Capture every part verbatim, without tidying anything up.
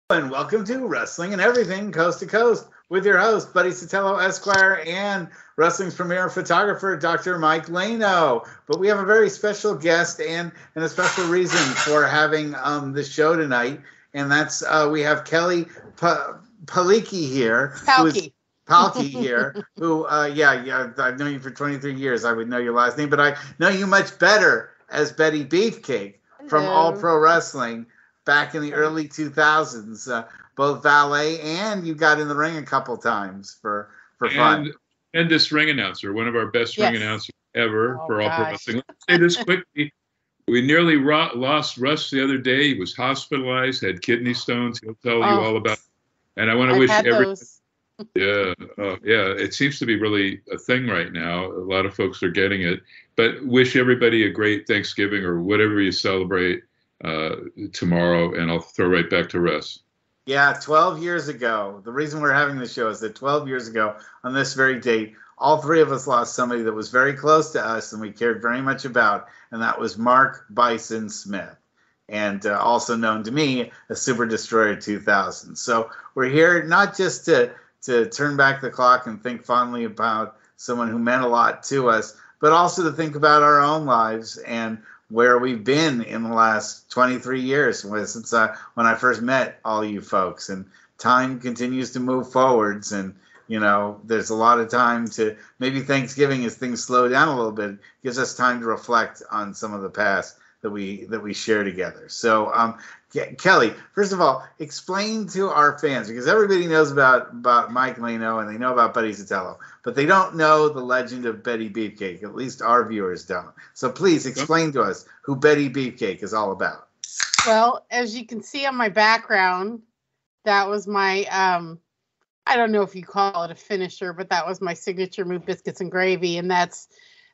And welcome to Wrestling and Everything Coast to Coast with your host, Buddy Sotelo, Esquire, and wrestling's premier photographer, Doctor Mike Lano. But we have a very special guest and, and a special reason for having um, the show tonight, and that's uh, we have Kelly pa- Palkki here. Palkki. Palkki here, who, uh, yeah, yeah, I've known you for twenty-three years. I would know your last name, but I know you much better as Betty Beefcake from Hello. All Pro Wrestling. Back in the early two thousands, uh, both valet and you got in the ring a couple times for, for fun. And tremendous ring announcer, one of our best Yes. ring announcers ever Oh, for All Pro gosh. Wrestling. Let's say this quickly. We nearly ro- lost Russ the other day. He was hospitalized, had kidney stones. He'll tell you Oh. all about it. And I want to I've wish had every those. yeah, uh, yeah, it seems to be really a thing right now. A lot of folks are getting it. But wish everybody a great Thanksgiving or whatever you celebrate uh, tomorrow, and I'll throw right back to Russ. Yeah, twelve years ago. The reason we're having the show is that twelve years ago, on this very date, all three of us lost somebody that was very close to us and we cared very much about, and that was Mark Bison Smith, and uh, also known to me as Super Destroyer two thousand. So we're here not just to, to turn back the clock and think fondly about someone who meant a lot to us, but also to think about our own lives and where we've been in the last twenty-three years since uh, when I first met all you folks. And time continues to move forwards, and you know there's a lot of time to maybe Thanksgiving, as things slow down a little bit, gives us time to reflect on some of the past that we that we share together. So um, Ke- Kelly, first of all, explain to our fans, because everybody knows about, about Mike Lano and they know about Buddy Sotelo, but they don't know the legend of Betty Beefcake. At least our viewers don't. So please explain to us who Betty Beefcake is all about. Well, as you can see on my background, that was my, um, I don't know if you call it a finisher, but that was my signature move, biscuits and gravy. And that's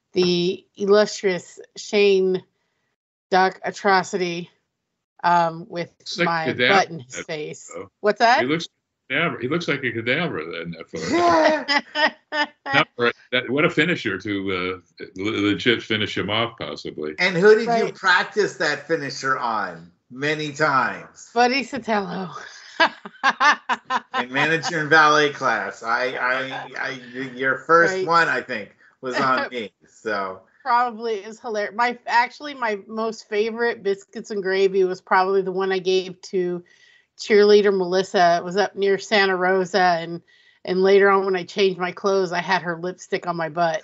the illustrious Shane Duck atrocity um, with Looks like my cadaver butt in his in that face. photo. What's that? He looks cadaver. He looks like a cadaver in that photo. Not right. That, what a finisher to uh, le- legit finish him off, possibly. And who did you Right. practice that finisher on? Many times. Buddy Sotelo. In manager and valet class. I, I, I, your first Right. one, I think, was on me. So Probably is hilarious. My actually my most favorite biscuits and gravy was probably the one I gave to cheerleader Melissa. It was up near Santa Rosa, and and later on when I changed my clothes, I had her lipstick on my butt.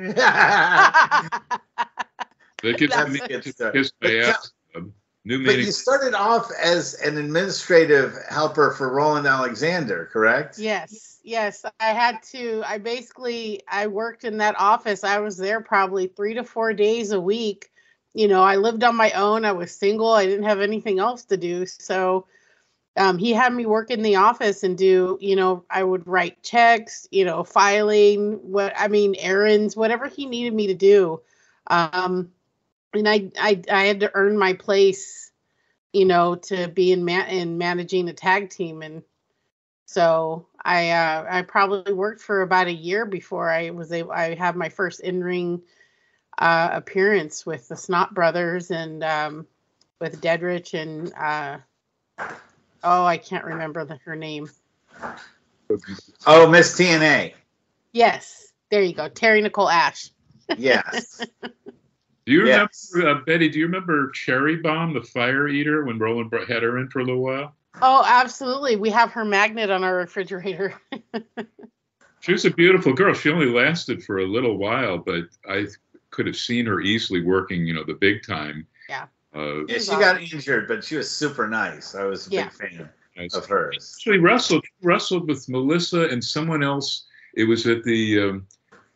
but That gives That's me good to stuff. kiss my But ass. Um, new meaning. you started off as an administrative helper for Roland Alexander, correct? Yes, yes. I had to. I basically I worked in that office. I was there probably three to four days a week. You know, I lived on my own. I was single. I didn't have anything else to do. So um, he had me work in the office and do, you know, I would write checks, you know, filing, what I mean, errands, whatever he needed me to do. Um, and I, I, I had to earn my place, you know, to be in ma- in managing a tag team. And so I, uh, I probably worked for about a year before I was able, I had my first in-ring uh, appearance with the Snot Brothers and um, with Dedrich and, uh, oh, I can't remember the, her name. Oh, Miss T N A. Yes, there you go. Terry Nicole Ash. Yes. Do you remember, Yes. uh, Betty, do you remember Cherry Bomb, the fire eater, when Roland br- had her in for a little while? Oh, absolutely. We have her magnet on our refrigerator. She was a beautiful girl. She only lasted for a little while, but I could have seen her easily working, you know, the big time. Yeah. Uh, Yeah, she got injured, but she was super nice. I was a Yeah. big fan nice. of hers. Actually wrestled wrestled with Melissa and someone else. It was at the um,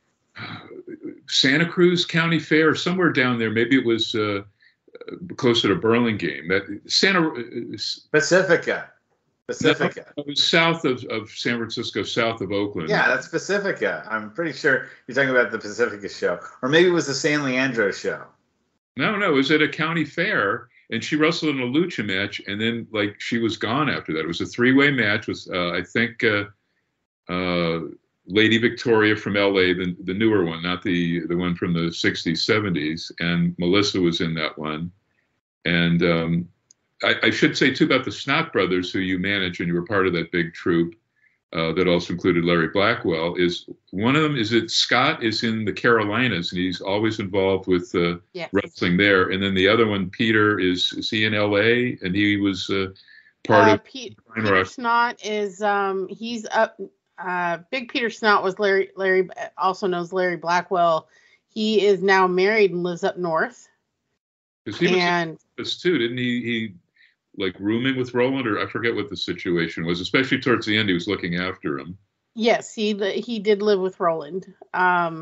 Santa Cruz County Fair, somewhere down there. Maybe it was uh, closer to Burlingame. That Santa uh, Pacifica. Pacifica. It was south of, of San Francisco, south of Oakland. Yeah, that's Pacifica. I'm pretty sure you're talking about the Pacifica show. Or maybe it was the San Leandro show. No, no, it was at a county fair, and she wrestled in a lucha match, and then like she was gone after that. It was a three-way match with uh, I think uh, uh, Lady Victoria from L A, the the newer one, not the the one from the sixties, seventies, and Melissa was in that one, and um, I, I should say too about the Snot brothers, who you managed, and you were part of that big troupe uh, that also included Larry Blackwell. Is one of them? Is it Scott? Is in the Carolinas, and he's always involved with uh, Yes. wrestling there. And then the other one, Peter, is is he in L A? And he was uh, part Uh, of. Pete, Pine Peter Rock. Snot is um he's up. Uh, Big Peter Snot was Larry. Larry also knows Larry Blackwell. He is now married and lives up north. Because he was And this too, didn't he? He like rooming with Roland, or I forget what the situation was. Especially towards the end, he was looking after him. yes, he li- he did live with Roland. Um,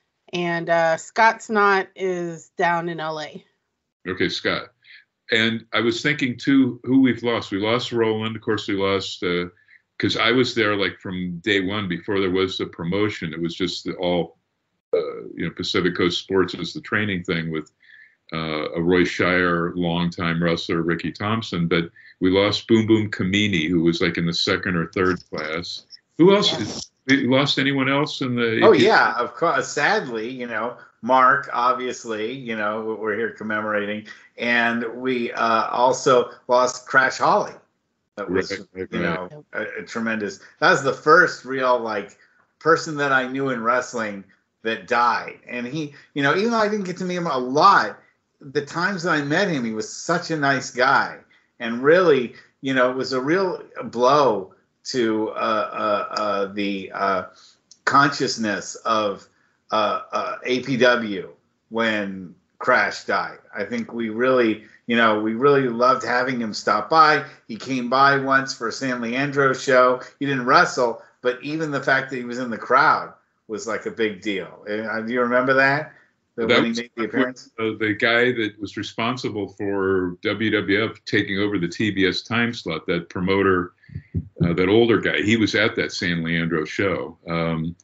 and uh, Scott Snot is down in L A. Okay, Scott. And I was thinking too, who we've lost. We lost Roland, of course. We lost because uh, I was there like from day one before there was a promotion. It was just the, all uh, you know, Pacific Coast Sports is the training thing with. Uh, a Roy Shire longtime wrestler, Ricky Thompson, but we lost Boom Boom Kamini, who was like in the second or third class. Who else? Yes. We lost anyone else in the? Oh yeah, of course. Sadly, you know, Mark, obviously, you know, we're here commemorating, and we uh, also lost Crash Holly. That was, Right, right, you right. know, a, a tremendous. That was the first real like person that I knew in wrestling that died, and he, you know, even though I didn't get to meet him a lot. The times that I met him, he was such a nice guy, and really, you know, it was a real blow to uh, uh, uh, the uh, consciousness of uh, uh, A P W when Crash died. I think we really, you know, we really loved having him stop by. He came by once for a San Leandro show. He didn't wrestle, but even the fact that he was in the crowd was like a big deal. Uh, do you remember that? The, That when he was made the appearance? uh, the guy that was responsible for W W F taking over the T B S time slot, that promoter, uh, that older guy, he was at that San Leandro show. Um,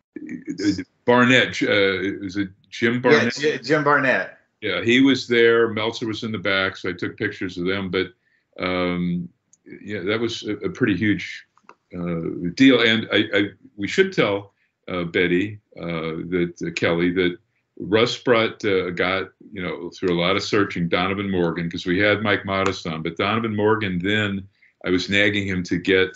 Barnett, uh, is it Jim Barnett? Yeah, J- Jim Barnett. Yeah, he was there. Meltzer was in the back, so I took pictures of them. But um, yeah, that was a, a pretty huge uh, deal. And I, I, we should tell uh, Betty uh, that uh, Kelly that Russ brought uh, got you know through a lot of searching Donovan Morgan, because we had Mike Modest on, but Donovan Morgan. Then I was nagging him to get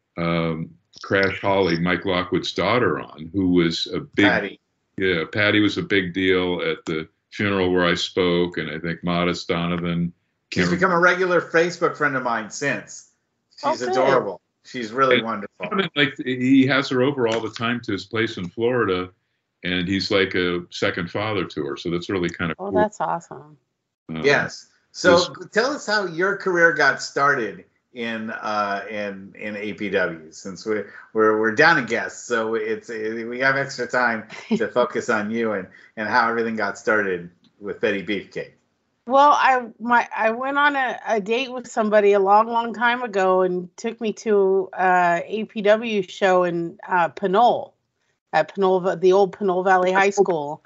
um, Crash Holly, Mike Lockwood's daughter, on, who was a big Patty. yeah Patty was a big deal at the funeral where I spoke, and I think Modest, Donovan. She's become a regular Facebook friend of mine since. She's Oh, good. adorable. She's really And wonderful. Donovan, like he has her over all the time to his place in Florida, and he's like a second father to her. So that's really kind of Oh, cool. that's awesome. Uh, Yes. So Yes. tell us how your career got started in uh, in in A P W, since we're we're we're down to guests, so it's it, we have extra time to focus on you and and how everything got started with Betty Beefcake. Well, I my I went on a, a date with somebody a long, long time ago and took me to uh A P W show in uh, Pinole, at Pinole, the old Pinole Valley High School.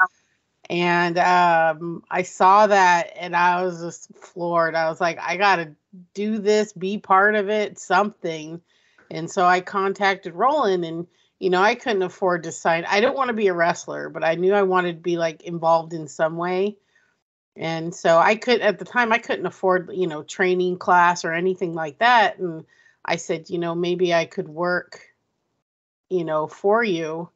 And um, I saw that and I was just floored. I was like, I got to do this, be part of it, something. And so I contacted Roland, and, you know, I couldn't afford to sign. I don't want to be a wrestler, but I knew I wanted to be like involved in some way. And so I could, at the time, I couldn't afford, you know, training class or anything like that. And I said, you know, maybe I could work, you know, for you.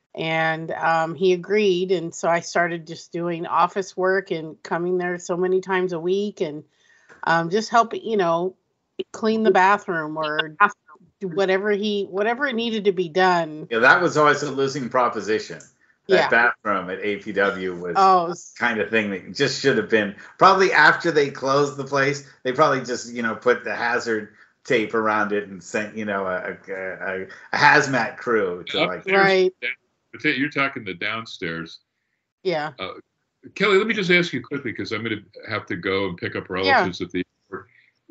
And um, he agreed. And so I started just doing office work and coming there so many times a week and um, just helping, you know, clean the bathroom or do whatever he, whatever needed to be done. Yeah, that was always a losing proposition. That Yeah. bathroom at A P W was Oh, s- kind of thing that just should have been probably after they closed the place. They probably just, you know, put the hazard tape around it and sent, you know, a, a, a, a hazmat crew to like. Upstairs, right. But you're talking the downstairs. Yeah. Uh, Kelly, let me just ask you quickly, because I'm going to have to go and pick up relatives at the airport.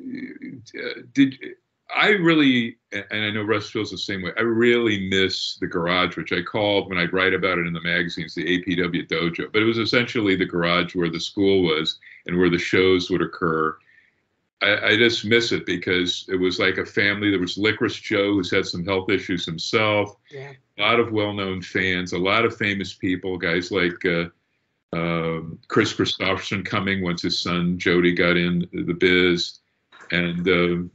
Uh, Did I really, and I know Russ feels the same way, I really miss the garage, which I called when I'd write about it in the magazines, the A P W dojo. But it was essentially the garage where the school was and where the shows would occur. I, I just miss it because it was like a family. There was Licorice Joe, who's had some health issues himself. Yeah. A lot of well-known fans, a lot of famous people, guys like uh, uh, Chris Christopherson coming once his son Jody got in the biz. and um,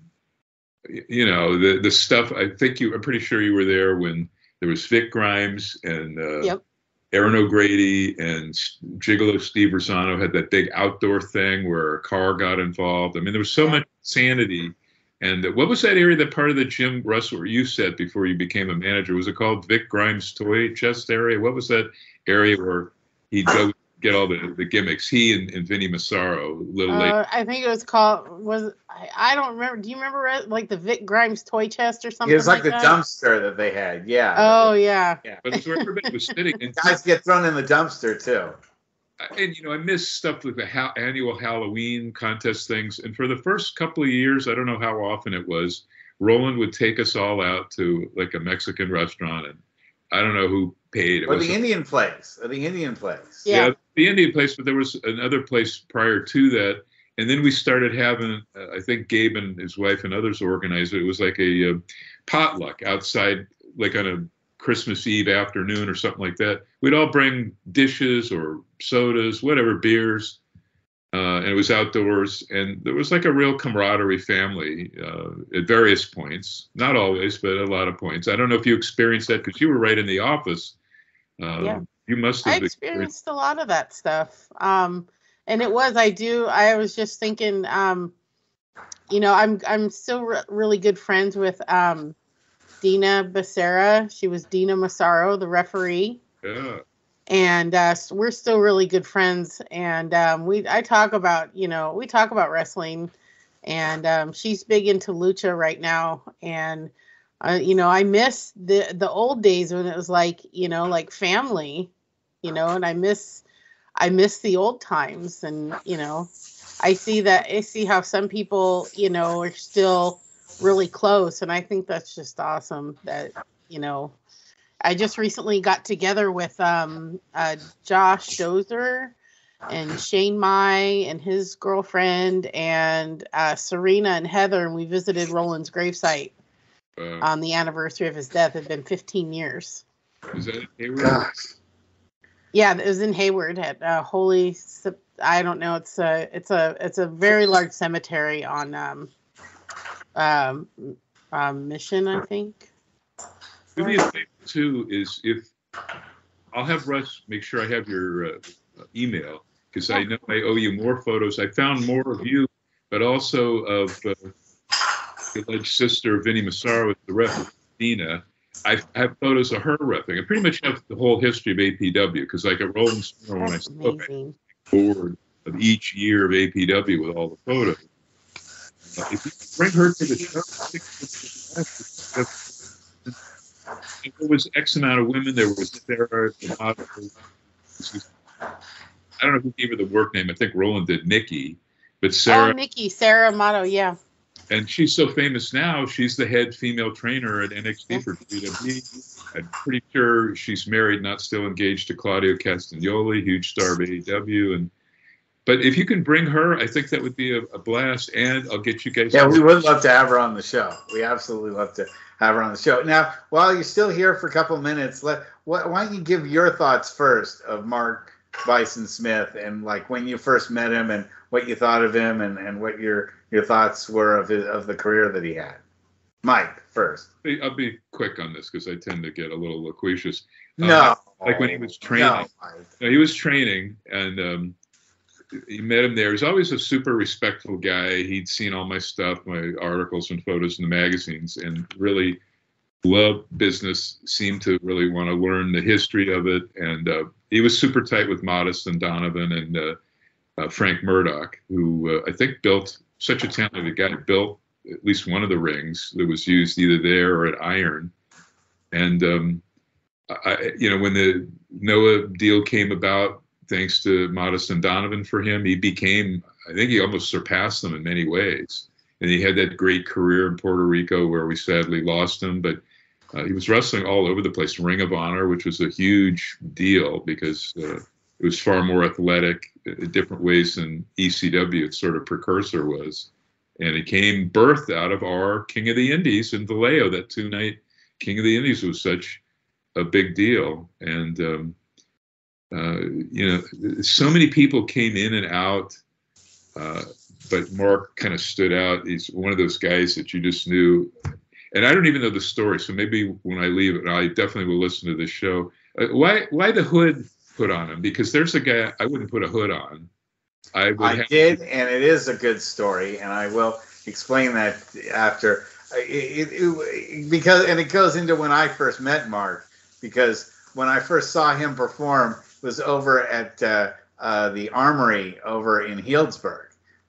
you know the the stuff. I think you. I'm pretty sure you were there when there was Vic Grimes and uh, Yep. Aaron O'Grady and Gigolo Steve Rosano had that big outdoor thing where a car got involved. I mean, there was so much sanity. And what was that area, that part of the Jim Russell you said before you became a manager? Was it called Vic Grimes Toy Chest area? What was that area where he'd go get all the, the gimmicks? He and, and Vinny Massaro, a little late. Uh, I think it was called, was, I, I don't remember. Do you remember it, like the Vic Grimes Toy Chest or something? It was like, like the that? dumpster that they had. Yeah. Oh, yeah. Yeah. But it's where everybody was sitting. And guys get thrown in the dumpster, too. And, you know, I miss stuff like the ha- annual Halloween contest things. And for the first couple of years, I don't know how often it was, Roland would take us all out to like a Mexican restaurant. And I don't know who paid. It or was the a, Indian place. Or the Indian place. Yeah. yeah, the Indian place. But there was another place prior to that. And then we started having, uh, I think Gabe and his wife and others organized it. It was like a uh, potluck outside, like on a Christmas Eve afternoon or something like that. We'd all bring dishes or sodas, whatever, beers, uh, and it was outdoors. And there was like a real camaraderie family uh, at various points, not always, but a lot of points. I don't know if you experienced that because you were right in the office. Uh, Yeah. You must I have experienced a lot of that stuff. Um, and it was, I do, I was just thinking, um, you know, I'm, I'm still re- really good friends with, um, Dina Becerra. She was Dina Massaro, the referee. Yeah. And uh, so we're still really good friends. And um, we, I talk about, you know, we talk about wrestling. And um, she's big into lucha right now. And, uh, you know, I miss the the old days when it was like, you know, like family, you know, and I miss, I miss the old times. And, you know, I see that, I see how some people, you know, are still really close, and I think that's just awesome that, you know, I just recently got together with um uh Josh Dozer and Shane Mai and his girlfriend and uh Serena and Heather, and we visited Roland's gravesite Uh, on the anniversary of his death. It had been fifteen years. is that in Hayward? Gosh. Yeah, it was in Hayward at uh, Holy, I don't know, it's a it's a it's a very large cemetery on um Um, um, Mission, I think. Do me a favor too. Is if I'll have Russ make sure I have your uh, email because I know I owe you more photos. I found more of you, but also of uh, the alleged sister of Vinny Massaro, the ref, Dina. I have photos of her refing. I pretty much have the whole history of A P W because, like at Rolling Stone, when I That's spoke, I amazing. board of each year of A P W with all the photos. Uh, if you bring her to the show, there was X amount of women. There was Sarah, the model. I don't know who gave her the work name. I think Roland did Nikki, but Sarah. Oh, Nikki, Sarah Amato, yeah. And she's so famous now. She's the head female trainer at N X T for W W E. I'm pretty sure she's married, not still engaged to Claudio Castagnoli, huge star of A E W. And but if you can bring her, I think that would be a, a blast. And I'll get you guys. Yeah, we would love to have her on the show. We absolutely love to have her on the show. Now, while you're still here for a couple of minutes, let why don't you give your thoughts first of Mark Bison Smith and like when you first met him and what you thought of him and, and what your your thoughts were of his, of the career that he had. Mike first. I'll be quick on this because I tend to get a little loquacious. No, uh, like when he was training. No, no, he was training, and um, you met him there. He's always a super respectful guy. He'd seen all my stuff, my articles and photos in the magazines, and really loved business. Seemed to really want to learn the history of it, and uh, he was super tight with Modest and Donovan and uh, uh, Frank Murdoch, who uh, I think built such a talented guy. Built at least one of the rings that was used either there or at Iron, and um, I, you know when the Noah deal came about. Thanks to Modest and Donovan for him, he became, I think he almost surpassed them in many ways. And he had that great career in Puerto Rico where we sadly lost him, but uh, he was wrestling all over the place. Ring of Honor, which was a huge deal because uh, it was far more athletic in different ways than E C W, its sort of precursor was. And it came birthed out of our King of the Indies in Vallejo. That two-night King of the Indies was such a big deal. And, um, Uh, you know, so many people came in and out. Uh, but Mark kind of stood out. He's one of those guys that you just knew. And I don't even know the story, so maybe when I leave it, I definitely will listen to this show. Uh, why why the hood put on him? Because there's a guy I wouldn't put a hood on. I would. I have did, to, and it is a good story, and I will explain that after. It, it, it, because and it goes into when I first met Mark, because when I first saw him perform was over at uh, uh, the Armory over in Healdsburg,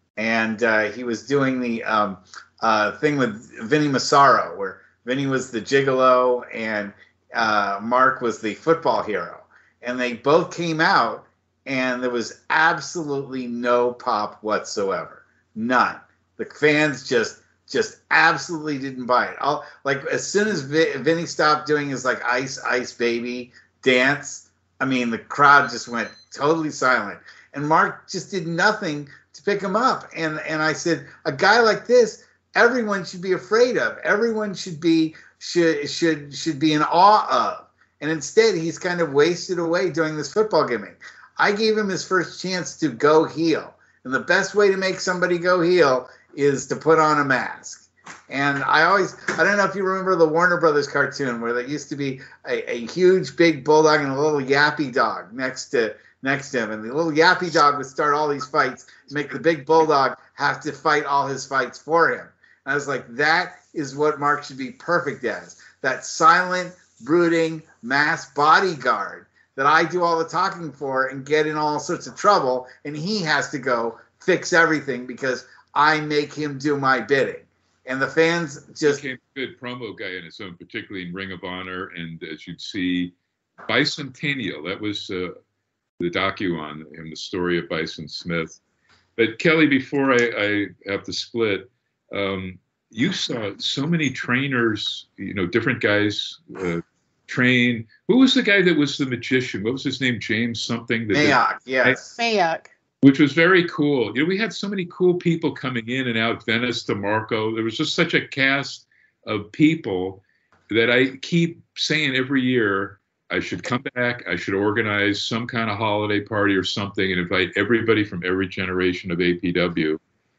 and uh, he was doing the um, uh, thing with Vinny Massaro, where Vinny was the gigolo and uh, Mark was the football hero, and they both came out, and there was absolutely no pop whatsoever, none. The fans just just absolutely didn't buy it. All, like as soon as v- Vinny stopped doing his like Ice Ice Baby dance, I mean the crowd just went totally silent, and Mark just did nothing to pick him up. And and I said, a guy like this, everyone should be afraid of. Everyone should be should should should be in awe of. And instead, he's kind of wasted away doing this football gimmick. I gave him his first chance to go heel, and the best way to make somebody go heel is to put on a mask. And I always, I don't know if you remember the Warner Brothers cartoon where there used to be a, a huge big bulldog and a little yappy dog next to next to him. And the little yappy dog would start all these fights to make the big bulldog have to fight all his fights for him. And I was like, that is what Mark should be perfect as. That silent, brooding, masked bodyguard that I do all the talking for and get in all sorts of trouble. And he has to go fix everything because I make him do my bidding. And the fans just... He became a good promo guy in his own, particularly in Ring of Honor. And as you'd see, Bicentennial, that was uh, the docu on him, the story of Bison Smith. But Kelly, before I, I have to split, um, you saw so many trainers, you know, different guys uh, train. Who was the guy that was the magician? What was his name? James something? Mayock, yes. Mayock. Which was very cool. You know, we had so many cool people coming in and out, Venice to Marco. There was just such a cast of people that I keep saying every year, I should come back, I should organize some kind of holiday party or something and invite everybody from every generation of A P W.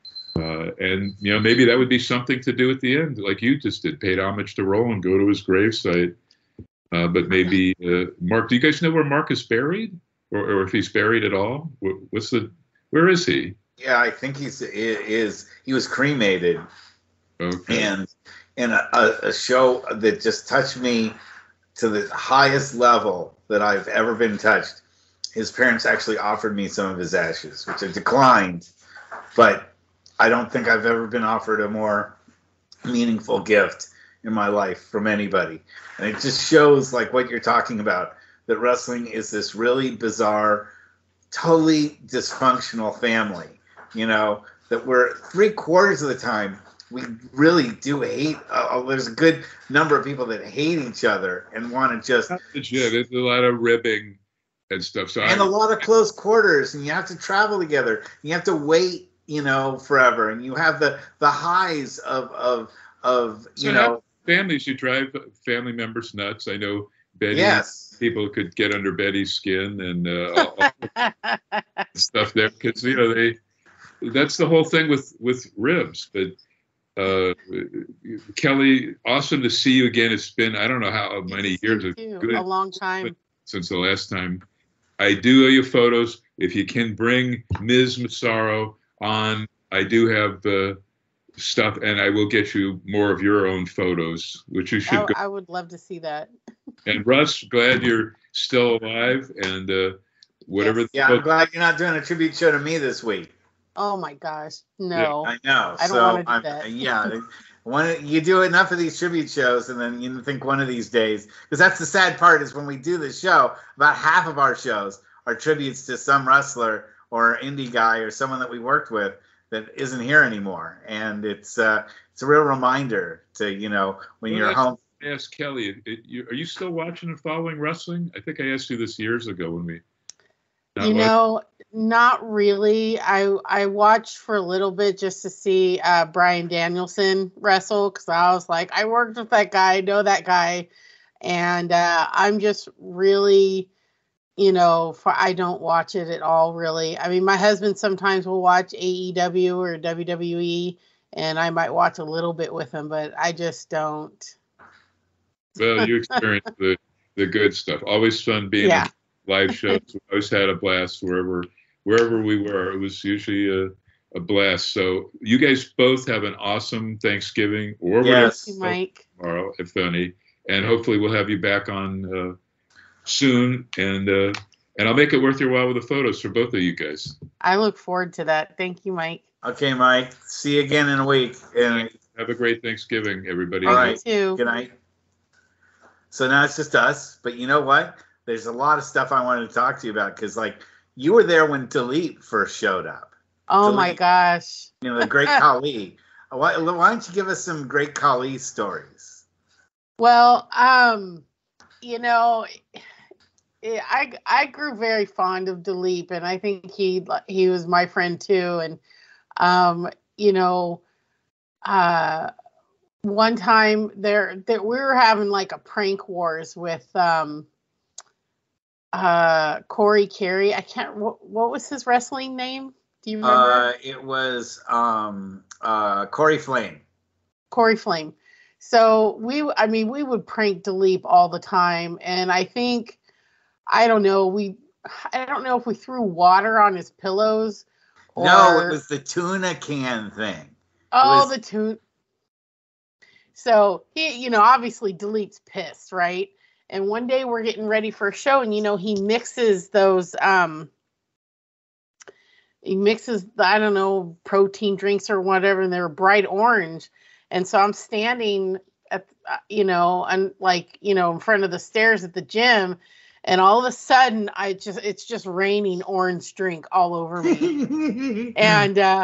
Uh, and, you know, maybe that would be something to do at the end, like you just did, paid homage to Roland, go to his gravesite. Uh, but maybe, uh, Mark, do you guys know where Mark is buried? Or, or if he's buried at all? What's the, where is he? Yeah, I think he's is he was cremated. Okay. And in a, a show that just touched me to the highest level that I've ever been touched, his parents actually offered me some of his ashes, which I declined. But I don't think I've ever been offered a more meaningful gift in my life from anybody. And it just shows like what you're talking about, that wrestling is this really bizarre, totally dysfunctional family, you know, that we're three quarters of the time, we really do hate, uh, there's a good number of people that hate each other and want to just... Yeah, there's a lot of ribbing and stuff. So and I, a lot of close quarters, and you have to travel together. You have to wait, you know, forever, and you have the, the highs of, of, of you so know... families, you drive family members nuts. I know Betty... Yes. People could get under Betty's skin and uh, all stuff there because you know they. That's the whole thing with with ribs. But uh, Kelly, awesome to see you again. It's been I don't know how many years. Good, a long time since the last time. I do owe you photos. If you can bring Miz Massaro on, I do have uh, stuff, and I will get you more of your own photos, which you should. I, go. I would love to see that. And Russ, glad you're still alive, and uh, whatever. Yes. Yeah, I'm glad you're not doing a tribute show to me this week. Oh my gosh, no! I know. I don't so want to do I'm, that. Yeah, one you do enough of these tribute shows, and then you think one of these days, because that's the sad part is when we do this show, about half of our shows are tributes to some wrestler or indie guy or someone that we worked with that isn't here anymore, and it's uh, it's a real reminder to you know when well, you're home. Ask Kelly, it, it, you, are you still watching and following wrestling? I think I asked you this years ago when we. You know, not really. I I watched for a little bit just to see uh, Bryan Danielson wrestle because I was like, I worked with that guy, I know that guy, and uh, I'm just really, you know, for, I don't watch it at all, really. I mean, my husband sometimes will watch A E W or W W E, and I might watch a little bit with him, but I just don't. Well, you experienced the, the good stuff. Always fun being Yeah. at live shows. We always had a blast wherever wherever we were. It was usually a, a blast. So you guys both have an awesome Thanksgiving or Yes. whatever Mike. tomorrow, if any. And hopefully we'll have you back on uh, soon. And uh, and I'll make it worth your while with the photos for both of you guys. I look forward to that. Thank you, Mike. Okay, Mike. See you again in a week. And have a great Thanksgiving, everybody. All right. You too. Good night. So now it's just us. But you know what? There's a lot of stuff I wanted to talk to you about because, like, you were there when Dilip first showed up. Oh, Dilip, my gosh. You know, the great Khali. Why, why don't you give us some great Khali stories? Well, um, you know, I I grew very fond of Dilip, and I think he he was my friend too. And um, you know, uh, one time there that we were having like a prank wars with um, uh, Corey Carey. I can't. What, what was his wrestling name? Do you remember? Uh, it was um, uh, Corey Flame. Corey Flame. So we, I mean, we would prank Dilip all the time, and I think, I don't know, we, I don't know if we threw water on his pillows. Or, no, it was the tuna can thing. Oh, was, the tuna. So he, you know, obviously Dilip's pissed, right? And one day we're getting ready for a show, and you know, he mixes those, um, he mixes, I don't know, protein drinks or whatever, and they were bright orange. And so I'm standing at, you know, and like, you know, in front of the stairs at the gym, and all of a sudden I just, it's just raining orange drink all over me. and uh,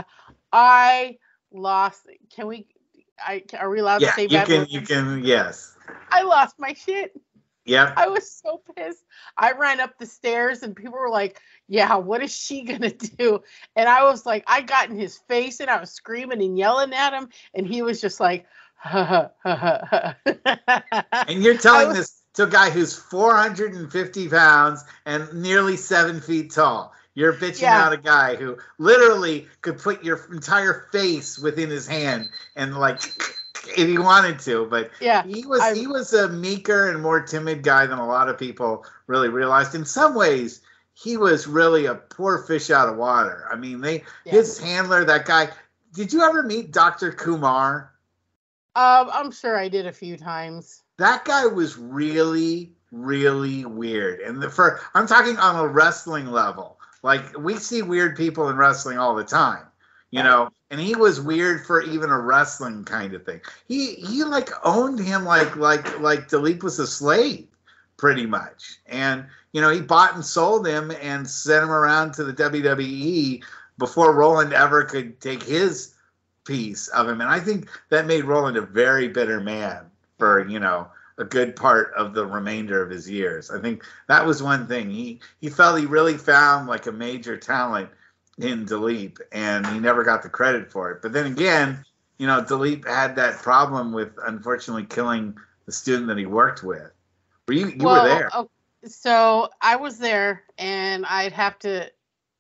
I lost, can we, I, are we allowed yeah, to say you bad can, words? you can, yes. I lost my shit. Yep. I was so pissed. I ran up the stairs and people were like, yeah, what is she going to do? And I was like, I got in his face and I was screaming and yelling at him. And he was just like, ha, ha, ha, ha. And you're telling was, this to a guy who's four hundred fifty pounds and nearly seven feet tall. You're bitching yeah. out a guy who literally could put your entire face within his hand and like... if he wanted to, but yeah, he was I, he was a meeker and more timid guy than a lot of people really realized. In some ways, he was really a poor fish out of water. I mean, they yeah. his handler, that guy. Did you ever meet Doctor Kumar? Um, I'm sure I did a few times. That guy was really, really weird, and the, for I'm talking on a wrestling level. Like we see weird people in wrestling all the time. You know, and he was weird for even a wrestling kind of thing. He he like owned him like like like Dilip was a slave, pretty much. And you know, he bought and sold him and sent him around to the W W E before Roland ever could take his piece of him. And I think that made Roland a very bitter man for, you know, a good part of the remainder of his years. I think that was one thing. He he felt he really found like a major talent in Dilip, and he never got the credit for it. But then again, you know, Dilip had that problem with unfortunately killing the student that he worked with. Were you you well, were there? Okay, so I was there, and I'd have to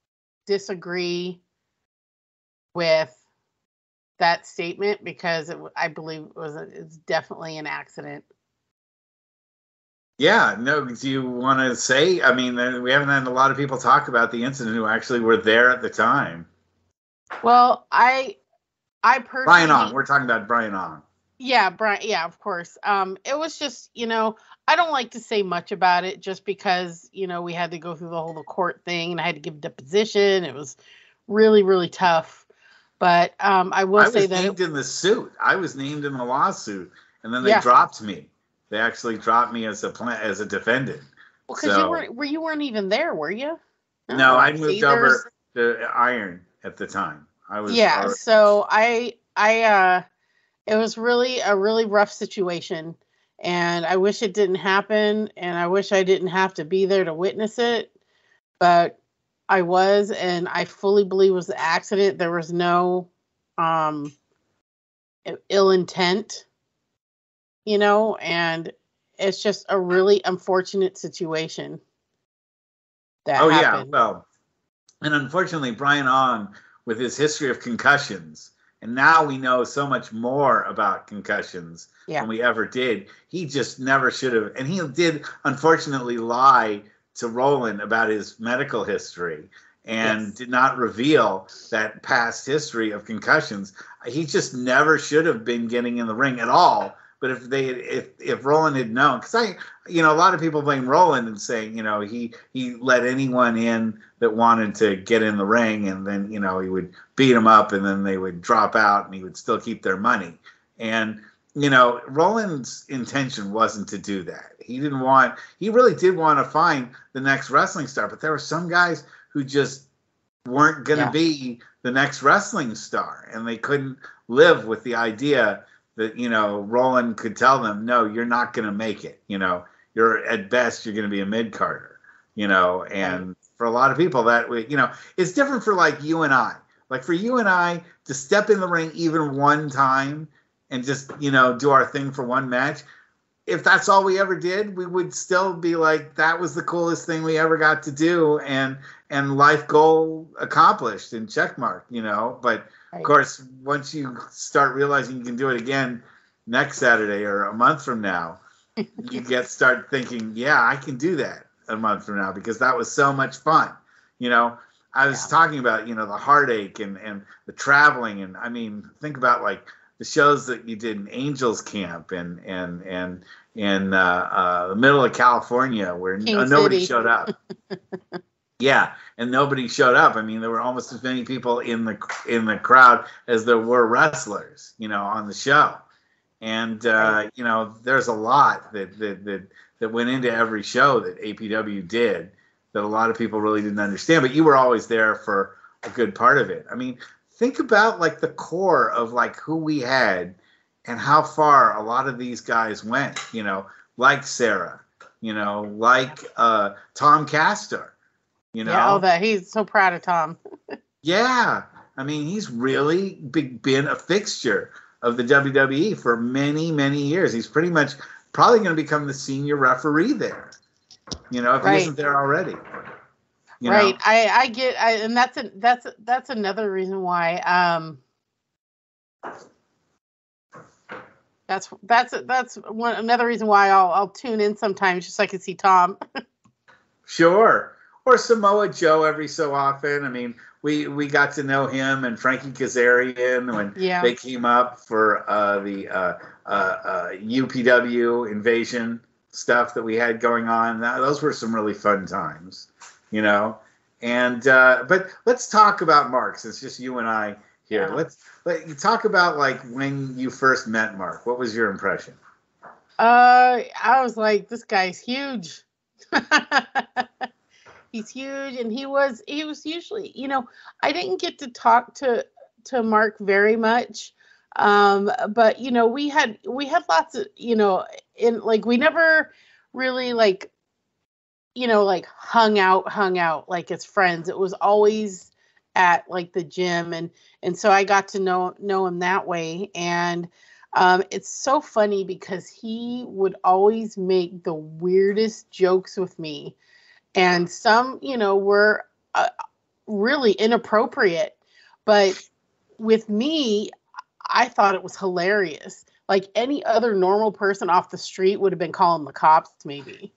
disagree with that statement because it, I believe it was a, it's definitely an accident. Yeah, no, do you want to say? I mean, we haven't had a lot of people talk about the incident who actually were there at the time. Well, I, I personally... Brian Ong. We're talking about Brian Ong. Yeah, Brian. Yeah, of course. Um, it was just, you know, I don't like to say much about it just because, you know, we had to go through the whole court thing and I had to give a deposition. It was really, really tough. But um, I will I say was that... named it, in the suit. I was named in the lawsuit, and then they yeah. dropped me. They actually dropped me as a plan, as a defendant. Well, because so, you weren't, were you weren't even there, were you? No, no I moved See, over to Iron at the time. I was. Yeah, already... so I, I, uh, it was really a really rough situation, and I wish it didn't happen, and I wish I didn't have to be there to witness it, but I was, and I fully believe it was an accident. There was no, um, ill intent. You know, and it's just a really unfortunate situation. that Oh yeah, happened. well, and unfortunately, Brian Ong, with his history of concussions, and now we know so much more about concussions Yeah. than we ever did. He just never should have, and he did unfortunately lie to Roland about his medical history and Yes. did not reveal that past history of concussions. He just never should have been getting in the ring at all. But if they, if if Roland had known, because I, you know, a lot of people blame Roland and saying, you know, he he let anyone in that wanted to get in the ring, and then you know he would beat them up, and then they would drop out, and he would still keep their money. And you know, Roland's intention wasn't to do that. He didn't want. He really did want to find the next wrestling star, but there were some guys who just weren't going to Yeah. be the next wrestling star, and they couldn't live with the idea that, you know, Roland could tell them, no, you're not going to make it. You know, you're at best, you're going to be a mid-carder, you know, and Right. for a lot of people that way, you know, it's different for like you and I, like for you and I to step in the ring even one time and just, you know, do our thing for one match. If that's all we ever did, we would still be like, that was the coolest thing we ever got to do. And, and life goal accomplished and check mark, you know, but Right. of course, once you start realizing you can do it again next Saturday or a month from now, you get start thinking, yeah, I can do that a month from now because that was so much fun. You know, I was Yeah. talking about, you know, the heartache and, and the traveling. And I mean, think about like the shows that you did in Angels Camp and, and, and in uh, uh, the middle of California where King n- nobody City. showed up. Yeah, and nobody showed up. I mean, there were almost as many people in the in the crowd as there were wrestlers, you know, on the show. And uh, Right. you know, there's a lot that that that that went into every show that A P W did that a lot of people really didn't understand. But you were always there for a good part of it. I mean, think about like the core of like who we had and how far a lot of these guys went. You know, like Sarah, you know, like uh, Tom Castor. You know, Yeah. Oh, that he's so proud of Tom. yeah. I mean, he's really big, been a fixture of the W W E for many, many years. He's pretty much probably going to become the senior referee there. You know, if he Right. isn't there already. You Right. know? I I get. I, and that's a, that's that's another reason why. Um. That's that's that's one another reason why I'll I'll tune in sometimes just so I can see Tom. Sure. Or Samoa Joe every so often. I mean, we we got to know him and Frankie Kazarian when Yeah. they came up for uh, the uh, uh, uh, U P W invasion stuff that we had going on. That, those were some really fun times, you know. And uh, but let's talk about Mark. It's just you and I here. Yeah. Let's let you talk about like when you first met Mark. What was your impression? Uh, I was like, this guy's huge. He's huge, and he was he was usually, you know, I didn't get to talk to to Mark very much, um, but you know, we had we had lots of, you know, in like we never really like, you know, like hung out hung out like as friends. It was always at like the gym, and and so I got to know know him that way. And um, it's so funny because he would always make the weirdest jokes with me, and some, you know, were uh, really inappropriate, but with me, I thought it was hilarious. Like any other normal person off the street would have been calling the cops, maybe.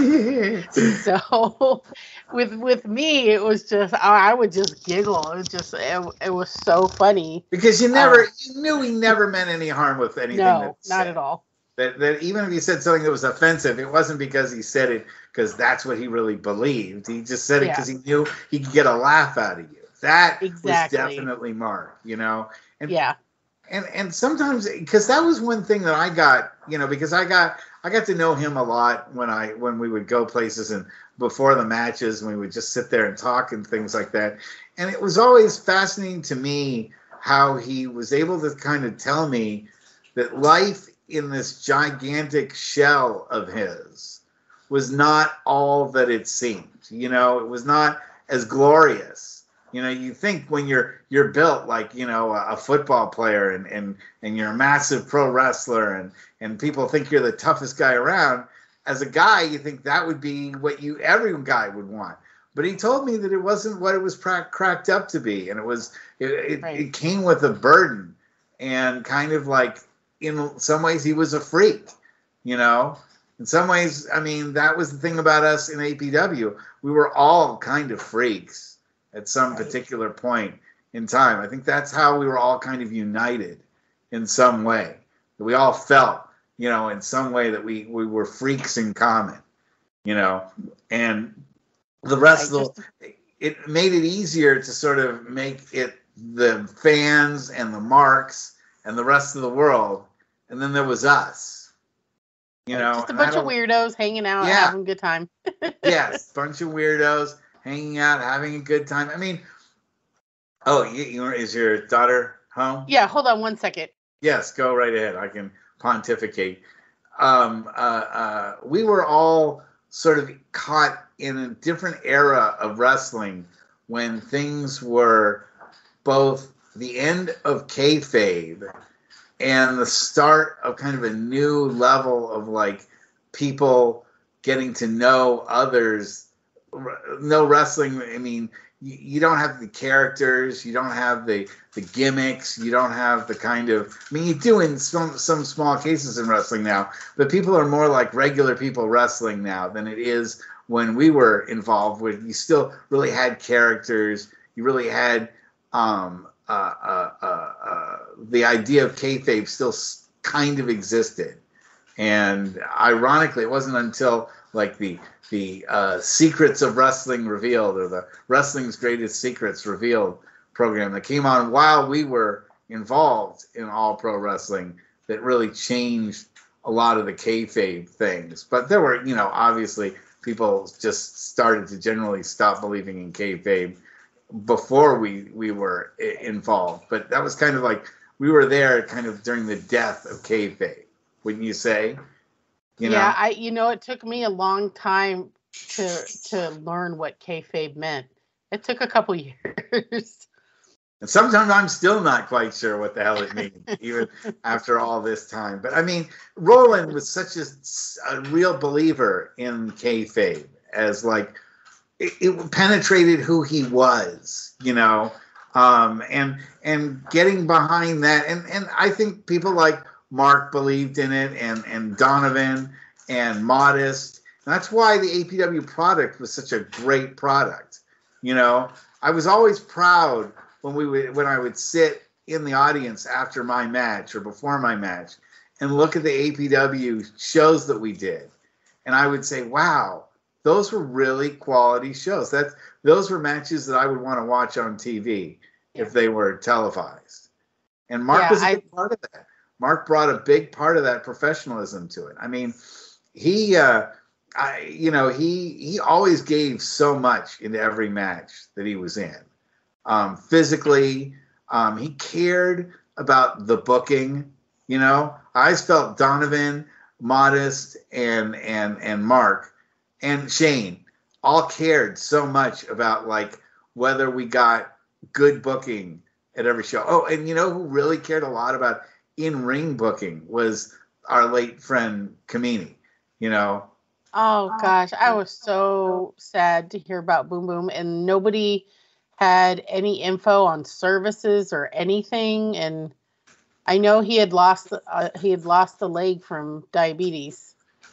So with with me, it was just I would just giggle. It was just it, it was so funny. Because you never, Um, you knew he never meant any harm with anything. no, that he not said. at all. That, that even if he said something that was offensive, it wasn't because he said it because that's what he really believed. He just said it Yeah. because he knew he could get a laugh out of you. That Exactly. was definitely Mark, you know. And Yeah. and and sometimes because that was one thing that I got, you know, because I got I got to know him a lot when I when we would go places and before the matches, and we would just sit there and talk and things like that. And it was always fascinating to me how he was able to kind of tell me that life in this gigantic shell of his was not all that it seemed. You know, it was not as glorious. You know, you think when you're you're built like, you know, a, a football player and, and and you're a massive pro wrestler and and people think you're the toughest guy around. As a guy, you think that would be what you every guy would want. but he told me that it wasn't what it was pra- cracked up to be, and it was it, it, Right. it came with a burden, and kind of like in some ways he was a freak, you know. In some ways, I mean, that was the thing about us in A P W. We were all kind of freaks at some Right. particular point in time. I think that's how we were all kind of united in some way. We all felt, you know, in some way that we, we were freaks in common, you know, and the rest Right, of the, it made it easier to sort of make it the fans and the marks and the rest of the world. And then there was us, you know. Just a and I bunch of don't- weirdos hanging out, Yeah. having a good time. Yes, bunch of weirdos hanging out, having a good time. I mean, oh, you, you, is your daughter home? Yeah, hold on one second. Yes, go right ahead. I can pontificate. Um, uh, uh, we were all sort of caught in a different era of wrestling when things were both the end of kayfabe and the start of kind of a new level of like people getting to know others. No wrestling. I mean, you, you don't have the characters, you don't have the the gimmicks, you don't have the kind of. I mean, you do in some some small cases in wrestling now, but people are more like regular people wrestling now than it is when we were involved. With you still really had characters, you really had um, uh, uh, uh, uh, the idea of kayfabe still kind of existed, and ironically, it wasn't until like the the uh, Secrets of Wrestling Revealed, or the Wrestling's Greatest Secrets Revealed program that came on while we were involved in All Pro Wrestling, that really changed a lot of the kayfabe things. But there were, you know, obviously people just started to generally stop believing in kayfabe before we we were I- involved. But that was kind of like we were there kind of during the death of kayfabe, wouldn't you say? You yeah, know? I you know it took me a long time to to learn what kayfabe meant. It took a couple years. And sometimes I'm still not quite sure what the hell it means, even after all this time. But I mean, Roland was such a, a real believer in kayfabe, as like it, it penetrated who he was, you know, um, and and getting behind that. And and I think people like Mark believed in it, and and Donovan and Modest. And that's why the A P W product was such a great product. You know, I was always proud when we would, when I would sit in the audience after my match or before my match and look at the A P W shows that we did, and I would say, "Wow, those were really quality shows. That those were matches that I would want to watch on T V Yeah. if they were televised." And Mark Yeah, was a I- big part of that. Mark brought a big part of that professionalism to it. I mean, he, uh, I, you know, he he always gave so much in every match that he was in. Um, physically, um, he cared about the booking. You know, I always felt Donovan, Modest, and and and Mark, and Shane all cared so much about like whether we got good booking at every show. Oh, and you know who really cared a lot about in-ring booking was our late friend Kamini, you know. Oh gosh, I was so sad to hear about Boom Boom, and nobody had any info on services or anything. And I know he had lost uh, he had lost the leg from diabetes.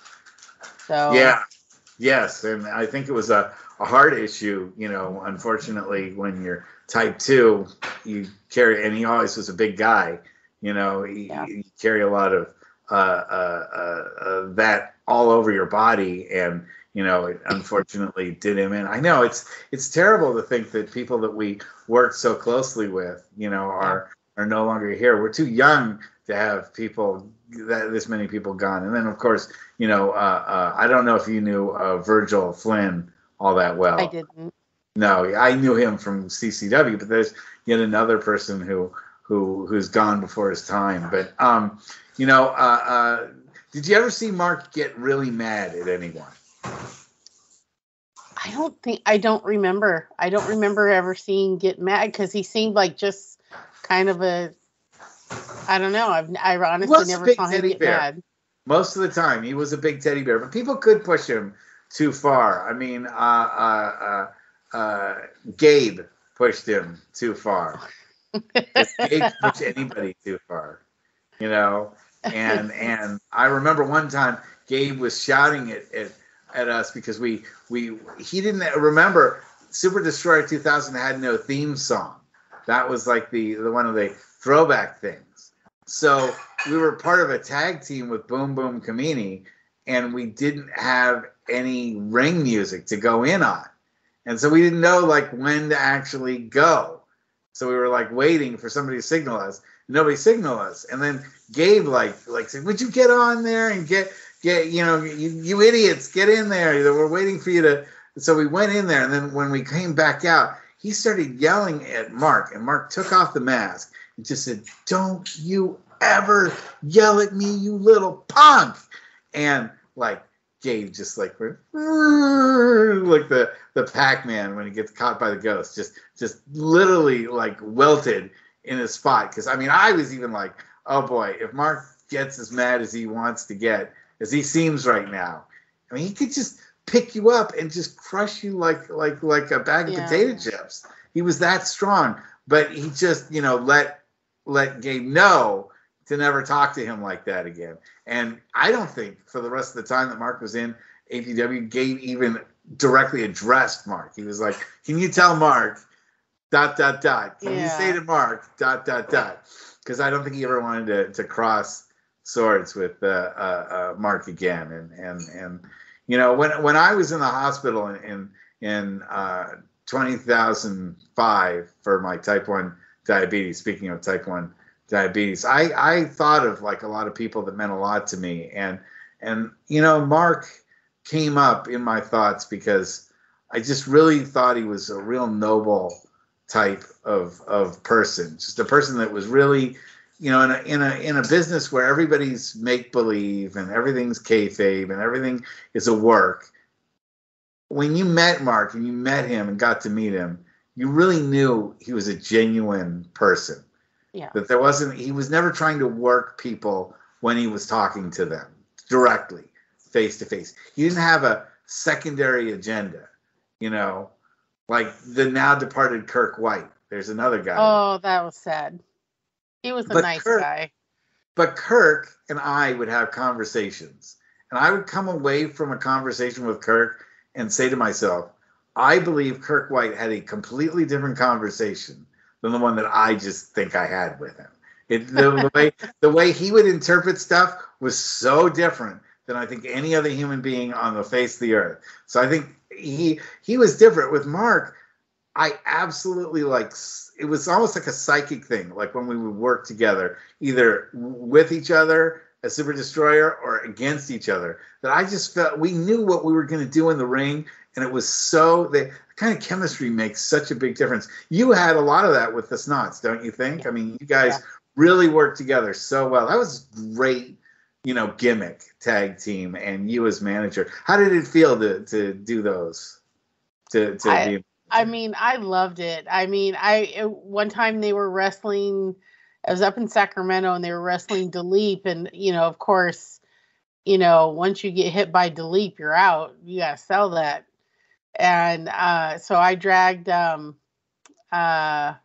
So Yeah, yes, and I think it was a, a heart issue, you know. Unfortunately, when you're type two, you carry, and he always was a big guy, you know, you, Yeah. you carry a lot of uh, uh, uh, uh, that all over your body, and you know, it unfortunately did him in. I know it's it's terrible to think that people that we worked so closely with, you know, are are no longer here. We're too young to have people that this many people gone. And then of course, you know, uh, uh, I don't know if you knew uh, Virgil Flynn all that well. I didn't. No, I knew him from C C W, but there's yet another person who who who's gone before his time. But um, you know, uh, uh, did you ever see Mark get really mad at anyone? I don't think I don't remember. I don't remember ever seeing get mad because he seemed like just kind of a. I don't know. I've I honestly was a never big saw him teddy get bear. mad. Most of the time, he was a big teddy bear, but people could push him too far. I mean, uh, uh, uh, Gabe pushed him too far. Gabe pushed anybody too far, you know. And and I remember one time Gabe was shouting at at, at us because we we he didn't remember Super Destroyer two thousand had no theme song. That was like the, the one of the throwback things. So we were part of a tag team with Boom Boom Kamini, and we didn't have any ring music to go in on. And so we didn't know like when to actually go. So we were like waiting for somebody to signal us. Nobody signaled us. And then Gabe like like said, would you get on there and get get you know you, you idiots, get in there. We're waiting for you to. So we went in there, and then when we came back out, he started yelling at Mark, and Mark took off the mask and just said, don't you ever yell at me, you little punk. And like Gabe just like like the the Pac-Man when he gets caught by the ghost, just just literally like welted in his spot. Because I mean, I was even like, oh boy, if Mark gets as mad as he wants to get, as he seems right now, I mean, he could just pick you up and just crush you like like like a bag of yeah. potato chips. He was that strong, but he just you know let let Gabe know to never talk to him like that again. And I don't think for the rest of the time that Mark was in A P W, Gabe even directly addressed Mark. He was like, "Can you tell Mark dot dot dot? Can yeah. you say to Mark dot dot dot?" Because I don't think he ever wanted to to cross swords with uh, uh, uh, Mark again. And and and you know when when I was in the hospital in in, in uh, two thousand five for my type one diabetes. Speaking of type one diabetes, I, I thought of like a lot of people that meant a lot to me, and and you know Mark came up in my thoughts because I just really thought he was a real noble type of of person, just a person that was really, you know, in a in a in a business where everybody's make believe and everything's kayfabe and everything is a work. When you met Mark and you met him and got to meet him, you really knew he was a genuine person. Yeah. That there wasn't, he was never trying to work people when he was talking to them directly, face to face. He didn't have a secondary agenda, you know, like the now departed Kirk White. There's another guy. Oh, that was sad. He was a but nice Kirk, guy. But Kirk and I would have conversations, and I would come away from a conversation with Kirk and say to myself, I believe Kirk White had a completely different conversation than the one that I just think I had with him. It, the, the way the way he would interpret stuff was so different than I think any other human being on the face of the earth. So I think he he was different. With Mark, I absolutely like, it was almost like a psychic thing, like when we would work together, either with each other as Super Destroyer or against each other, that I just felt we knew what we were going to do in the ring. And it was so, the kind of chemistry makes such a big difference. You had a lot of that with the Snots, don't you think? I mean, you guys yeah. really worked together so well. That was great, you know, gimmick tag team, and you as manager. How did it feel to to do those? To to I, be. I mean, I loved it. I mean, I one time they were wrestling. I was up in Sacramento, and they were wrestling Delete, and you know, of course, you know, once you get hit by Delete, you're out. You gotta sell that. And uh, so I dragged um, uh,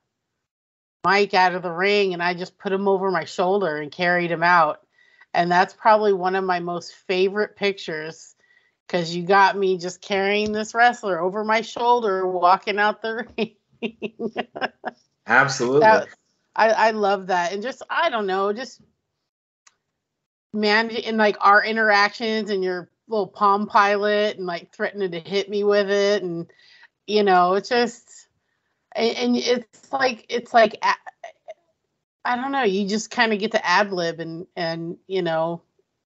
Mike out of the ring, and I just put him over my shoulder and carried him out. And that's probably one of my most favorite pictures, because you got me just carrying this wrestler over my shoulder, walking out the ring. Absolutely. That, I, I love that. And just, I don't know, just managing like our interactions and your little Palm Pilot and like threatening to hit me with it. And, you know, it's just, and, and it's like, it's like, I don't know, you just kind of get to ad lib and, and, you know,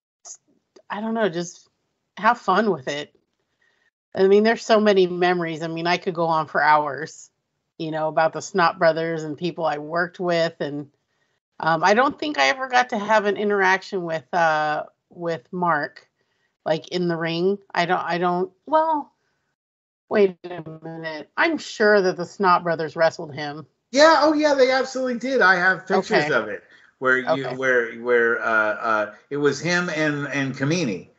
I don't know, just have fun with it. I mean, there's so many memories. I mean, I could go on for hours, you know, about the Snot Brothers and people I worked with. And um, I don't think I ever got to have an interaction with, uh, with Mark, like in the ring. I don't, I don't, well, wait a minute. I'm sure that the Snot Brothers wrestled him. Yeah, oh yeah, they absolutely did. I have pictures okay. of it where you, okay. where, where uh, uh, it was him and and Kamini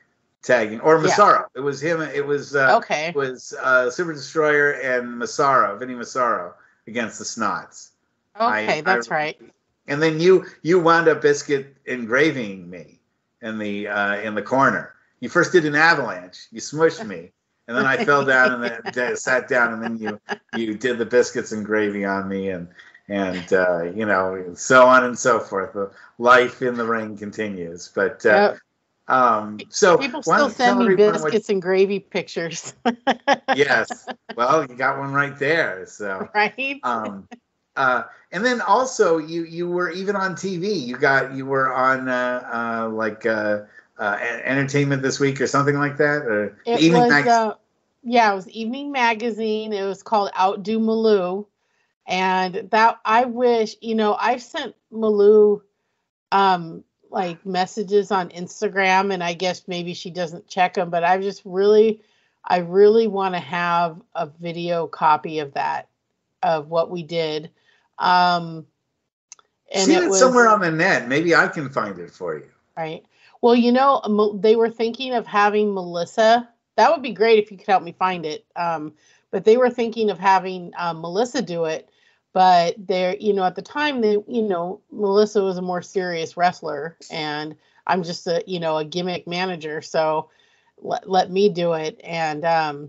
tagging, or Yeah. Massaro. It was him. It was uh, Okay. It was uh, Super Destroyer and Massaro, Vinny Massaro against the Snots. Okay, I, that's I, right. And then you you wound up biscuit engraving me in the uh, in the corner. You first did an avalanche. You smushed me, and then I fell down and then sat down, and then you you did the biscuits and gravy on me, and and uh, you know, so on and so forth. The life in the ring continues. But uh, Yep. um, so People why still don't you tell send me everyone what? biscuits and gravy pictures. Yes, well, you got one right there. So. Right? Um, uh, and then also you you were even on T V. You got you were on uh, uh, like uh, uh, Entertainment This Week or something like that, or the It Evening was, Magazine. uh, yeah, it was Evening Magazine. It was called Outdo Malou. And that, I wish, you know, I've sent Malou um, like messages on Instagram, and I guess maybe she doesn't check them, but I just really, I really want to have a video copy of that, of what we did. Um, and Seen it it was, somewhere on the net. Maybe I can find it for you. right. Well, you know, Mel- they were thinking of having Melissa. That would be great if you could help me find it. Um, but they were thinking of having um, Melissa do it. But they're, you know, at the time, they, you know, Melissa was a more serious wrestler, and I'm just a, you know, a gimmick manager. So let, let me do it. And um,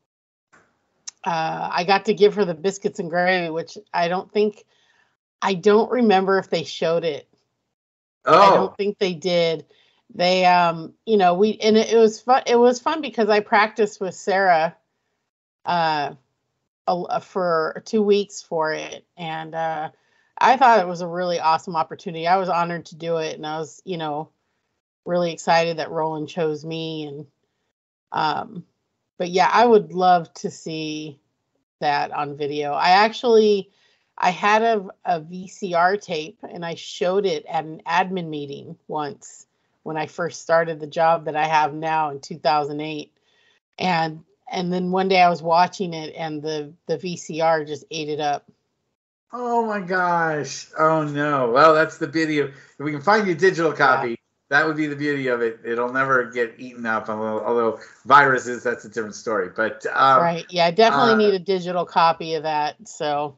uh, I got to give her the biscuits and gravy, which I don't think, I don't remember if they showed it. I don't Oh, think they did. They, um, you know, we, and it, it was fun. It was fun because I practiced with Sarah, uh, a, for two weeks for it. And, uh, I thought it was a really awesome opportunity. I was honored to do it. And I was, you know, really excited that Roland chose me. And, um, but yeah, I would love to see that on video. I actually, I had a, a V C R tape and I showed it at an admin meeting once when I first started the job that I have now in two thousand eight. And and then one day I was watching it and the, the V C R just ate it up. oh my gosh! Oh no! Well, that's the beauty of. If we can find you a digital Yeah. copy, that would be the beauty of it. It'll never get eaten up. Although, although viruses, that's a different story. But um, Right. Yeah, I definitely uh, need a digital copy of that. So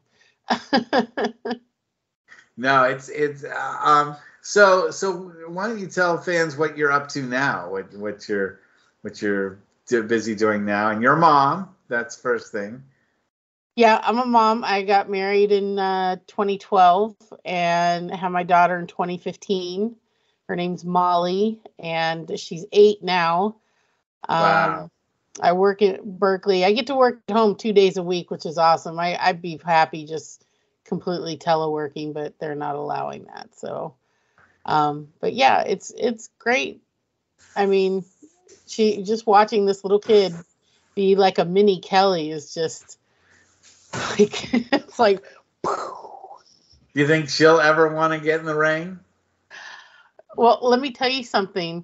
no, it's it's uh, um. So so why don't you tell fans what you're up to now? What what you're what you're do- busy doing now? And your mom. That's first thing. yeah, I'm a mom. I got married in uh, twenty twelve and had my daughter in twenty fifteen. Her name's Molly, and she's eight now. Wow. Um, I work at Berkeley. I get to work at home two days a week, which is awesome. I, I'd be happy just completely teleworking, but they're not allowing that. So, um, but yeah, it's it's great. I mean, she just watching this little kid be like a mini Kelly is just like it's like. Do you think she'll ever want to get in the ring? Well, let me tell you something.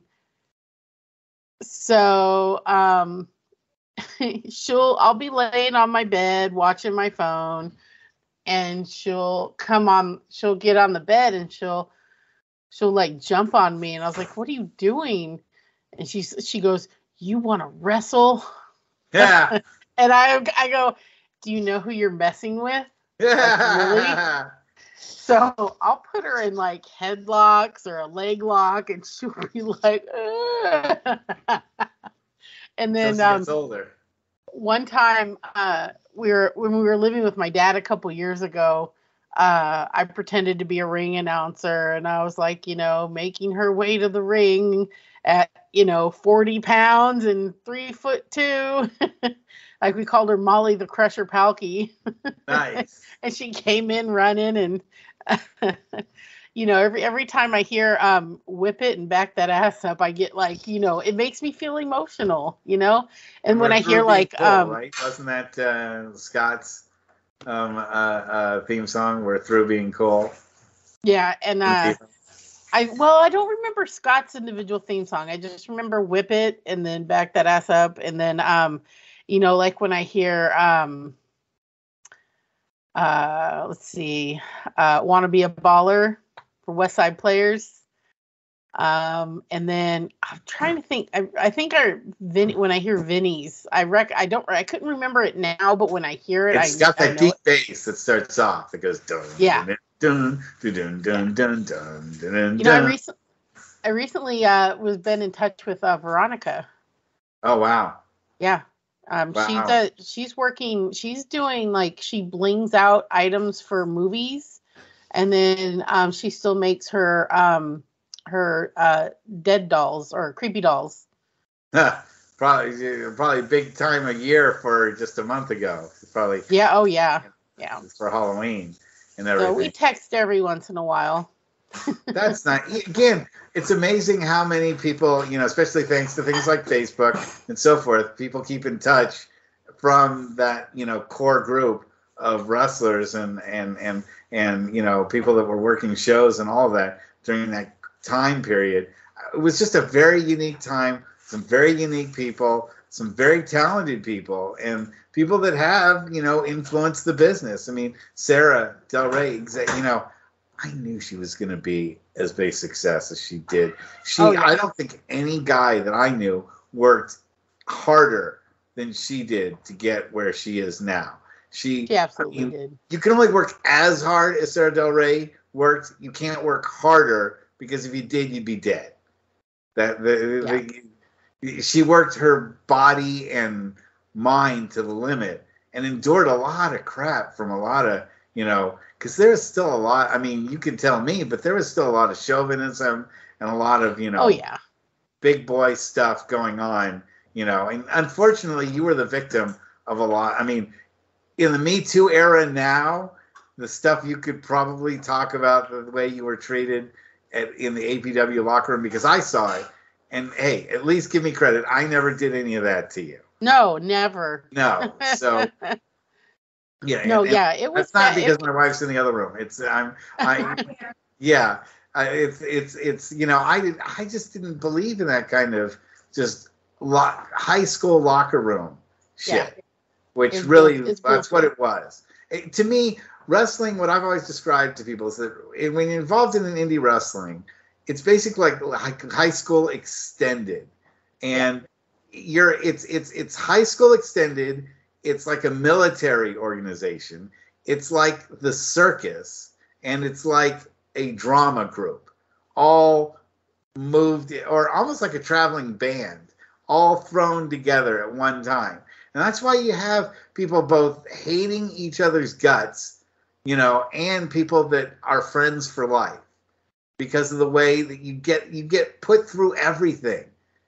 So, um, she'll I'll be laying on my bed watching my phone, and she'll come on. She'll get on the bed and she'll she'll like jump on me, and I was like, "What are you doing?" And she she goes, "You want to wrestle?" Yeah. And I I go, "Do you know who you're messing with? Like, really?" Yeah. So I'll put her in like headlocks or a leg lock, and she'll be like, "Ugh." And So then she um, gets older. one time, uh, we were when we were living with my dad a couple years ago. Uh, I pretended to be a ring announcer, and I was like, you know, making her way to the ring at, you know, forty pounds and three foot two. Like we called her Molly the Crusher Palkki. Nice. And she came in running, and you know, every every time I hear um whip it and back that ass up, I get like, you know, it makes me feel emotional, you know. And And when we're I hear through being like full, um right? Wasn't that uh, Scott's um, uh, uh, theme song? We're through being cool. yeah, and uh I well, I don't remember Scott's individual theme song. I just remember whip it and then back that ass up, and then um you know, like when I hear um uh let's see, uh Wanna Be a Baller for West Side Players. Um, and then I'm trying to think. I, I think our Vin, when I hear Vinny's, I rec. I don't. I couldn't remember it now, but when I hear it, It's I got I that know deep it. bass that starts off. It goes dun Yeah. dun dun dun dun Yeah. dun dun dun dun dun. You know, I dun. recently I recently uh, was been in touch with uh, Veronica. Oh wow, Yeah. Um, she wow. does. She's working. She's doing like she blings out items for movies, and then um, she still makes her um, her uh, dead dolls or creepy dolls. probably probably big time a year for just a month ago. Probably Yeah. Oh yeah. Yeah. for Halloween and So we everything. text every once in a while. That's not again. It's amazing how many people, you know, especially thanks to things like Facebook and so forth, people keep in touch from that, you know, core group of wrestlers and and and and you know people that were working shows and all of that during that time period. It was just a very unique time. Some very unique people, some very talented people, and people that have, you know, influenced the business. I mean, Sarah Del Rey, you know. I knew she was going to be as big a success as she did. She, Oh, yeah. I don't think any guy that I knew worked harder than she did to get where she is now. She, She absolutely I mean, did. You can only work as hard as Sarah Del Rey worked. You can't work harder because if you did, you'd be dead. That the, Yeah. the, she worked her body and mind to the limit and endured a lot of crap from a lot of, you know, because there's still a lot. I mean, you can tell me, but there was still a lot of chauvinism and a lot of, you know, Oh yeah. big boy stuff going on, you know. And unfortunately, you were the victim of a lot. I mean, in the Me Too era now, the stuff you could probably talk about the way you were treated at, in the A P W locker room, because I saw it. And hey, at least give me credit. I never did any of that to you. No, never. No. So. Yeah, No, and, and yeah, it was that's not bad. because It, my wife's in the other room. It's I'm I yeah, I, it's it's it's you know I did I just didn't believe in that kind of just lo- high school locker room shit, Yeah. which It's really bull- it's that's what bullshit. it was. It, to me, wrestling, what I've always described to people is that when you're involved in an indie wrestling, it's basically like high school extended, and you're it's it's it's high school extended. It's like a military organization. It's like the circus, and it's like a drama group, all moved, or almost like a traveling band, all thrown together at one time. And that's why you have people both hating each other's guts, you know, and people that are friends for life, because of the way that you get you get put through everything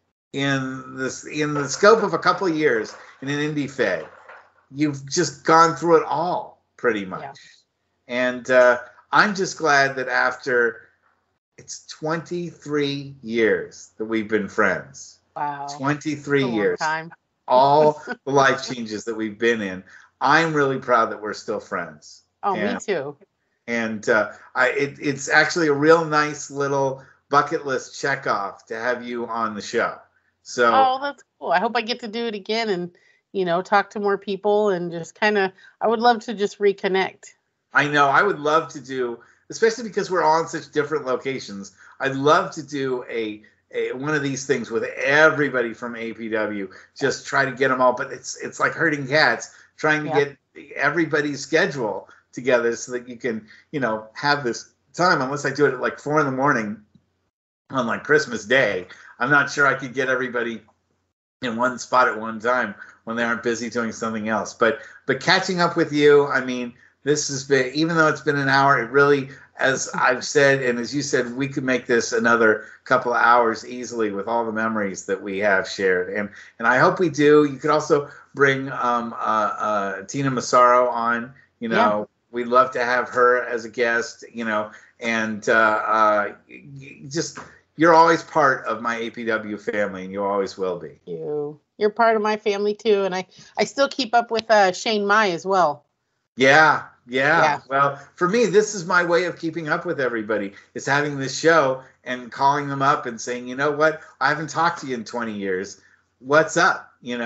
in this in the scope of a couple of years in an indie fed. You've just gone through it all pretty much. Yeah. And uh, I'm just glad that after it's twenty-three years that we've been friends. Wow. twenty-three It's a long years. time. All the life changes that we've been in. I'm really proud that we're still friends. Oh, and, me too. And uh, I, it, it's actually a real nice little bucket list check off to have you on the show. So. Oh, that's cool. I hope I get to do it again and, you know, talk to more people and just kind of, I would love to just reconnect. I know. I would love to do, especially because we're all in such different locations. I'd love to do a, a one of these things with everybody from A P W. Just try to get them all, but it's it's like herding cats, trying to Yeah. get everybody's schedule together so that you can, you know, have this time. Unless I do it at like four in the morning on like Christmas Day, I'm not sure I could get everybody in one spot at one time when they aren't busy doing something else. But but catching up with you, I mean, this has been, even though it's been an hour, it really, as I've said, and as you said, we could make this another couple of hours easily with all the memories that we have shared. And and I hope we do. You could also bring um, uh, uh, Tina Massaro on. You know, Yeah. we'd love to have her as a guest, you know, and uh, uh, just, you're always part of my A P W family, and you always will be. You, you're part of my family too. And I, I still keep up with uh, Shane Mai as well. Yeah, yeah, Yeah. Well, for me, this is my way of keeping up with everybody, is having this show and calling them up and saying, you know what, I haven't talked to you in twenty years. What's up? You know,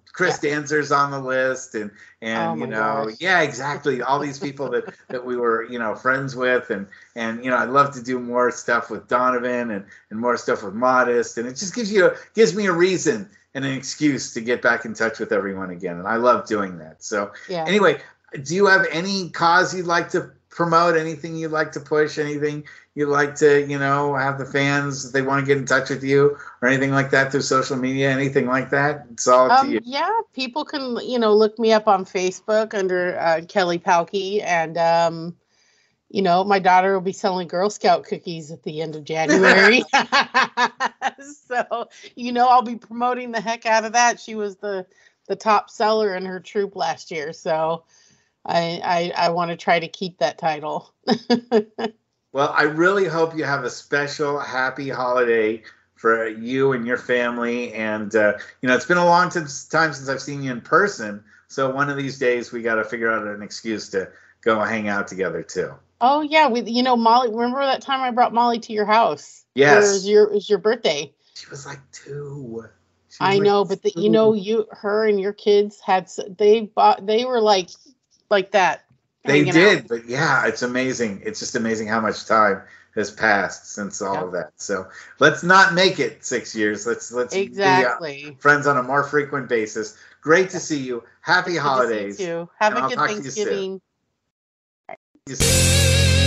Chris Yeah. Danzer's on the list, and and Oh you my know, gosh. yeah, exactly. All these people that that we were, you know, friends with, and and you know, I'd love to do more stuff with Donovan and and more stuff with Modest, and it just gives you gives me a reason and an excuse to get back in touch with everyone again, and I love doing that. So Yeah. anyway, do you have any cause you'd like to promote? Anything you'd like to push? Anything you'd like to, you know, have the fans, if they want to get in touch with you or anything like that through social media, anything like that? It's all up to Um, you. yeah, people can, you know, look me up on Facebook under uh, Kelly Palkki, and um, you know, my daughter will be selling Girl Scout cookies at the end of January. So, you know, I'll be promoting the heck out of that. She was the the top seller in her troop last year, so I I, I want to try to keep that title. Well, I really hope you have a special, happy holiday for you and your family. And, uh, you know, it's been a long t- time since I've seen you in person. So one of these days we got to figure out an excuse to go hang out together, too. Oh, yeah. We, you know, Molly, remember that time I brought Molly to your house? Yes. It was your, it was your birthday. She was like two. She was I like know, but the, you two. know, you, her and your kids had, s- they bought, they were like, like that. They hanging did, out. but yeah, it's amazing. It's just amazing how much time has passed since all Yeah. of that. So let's not make it six years. Let's let's be uh, Exactly. friends on a more frequent basis. Great to see you. Happy Good to see you holidays. too. Have And a I'll good talk to you soon. Thanksgiving. See you soon.